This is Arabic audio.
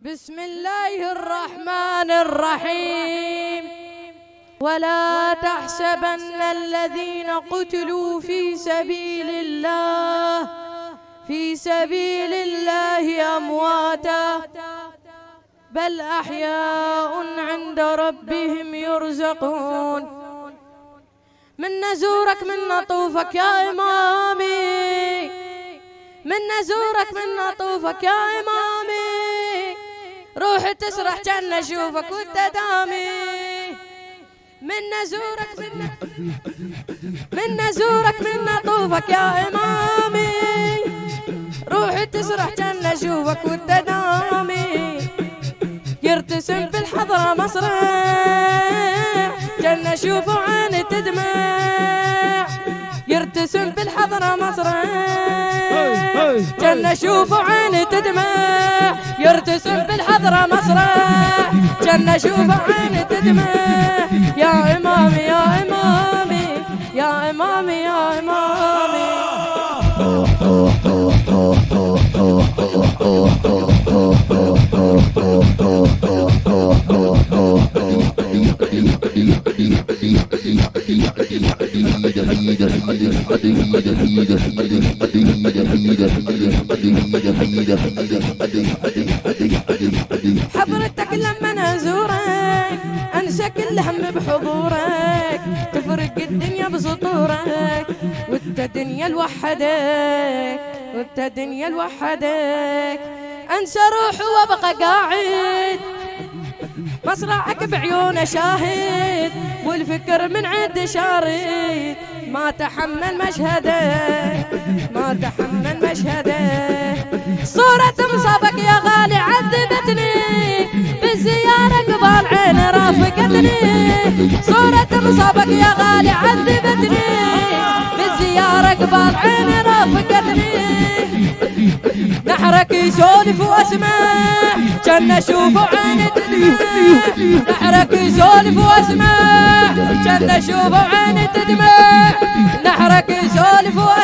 بسم الله الرحمن الرحيم. ولا تحسبن الذين قتلوا في سبيل الله أمواتا بل أحياء عند ربهم يرزقون. من نزورك من نطوفك يا إمامي، من نزورك من نطوفك يا إمامي، روح تسرح كان أشوفك والتدامي. من نزورك من نطوفك يا إمامي، روح تسرح كان أشوفك والتدامي. يرتسم بالحضرة مصرع كان أشوفه عيني تدمع، يرتسم بالحضرة مصرع كان أشوفه عيني تدمع، يرتسم بالحضرة مصرع كان أشوفه عيني تدمع. يا إمامي يا إمامي يا إمامي يا إمامي. حضرتك لما نزورك انسى كل هم بحضورك، تفرق الدنيا بسطورك وانت دنيا لوحدك، وانت دنيا لوحدك. انسى روحي وابقى قاعد مصرعك بعيونه شاهد، والفكر من عند شارد ما تحمل مشهدك، ما تحمل مشهدك. صورة مصابك يا غالي عذبتني بالزيارة قبال عيني رافقتني، صورة مصابك يا غالي عذبتني بالزيارة قبال عيني رافقتني. نحرك يسولف واسمع كان اشوفه عيني تدمع، نحرك يسولف واسمع كان اشوفه عيني تدمع، نحرك يسولف واسمع